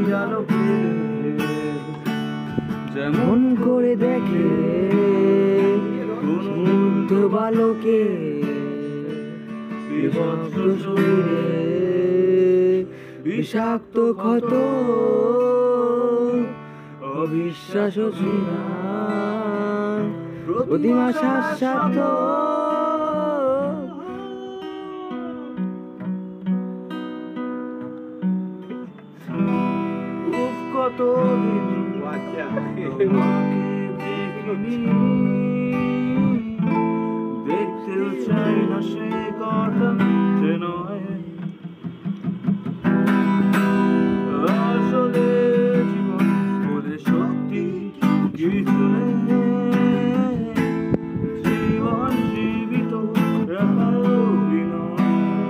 আলোকে যেমন করে দেখে মুগ্ধ বালকে বিভক্ত শরীরে বিষাক্ত ক্ষত অবিশ্বাস প্রতিমা শাশ্বত কতদিন দেখতেও চাই না সে কথা যে নয় আসলে জীবন বলে সত্যি কিছু নেই জীবন জীবিত রাখার অভিনয়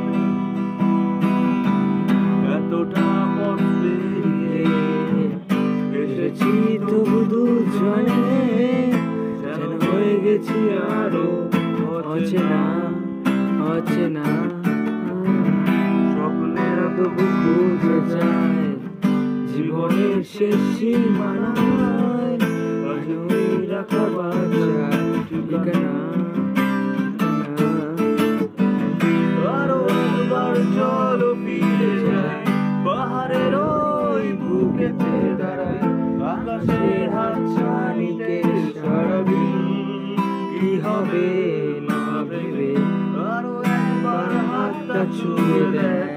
এতটা পথ পেরিয়ে এসেছি তবু দুজনে যেন হয়ে গেছি আরো অচেনা অচেনা স্বপ্নের তবু বুঝে যায় জীবনের শেষ সীমানায় আজই রাখা বাঁচার ঠিকানা আরো একবার চলো ফিরে যায় পাহাড়ের ওই বুকেতে দাঁড়ায় আকাশের হাতছানিতে সারাদিন কি হবে না ভেবে আরো একবার হাতটা ছুঁয়ে দেয়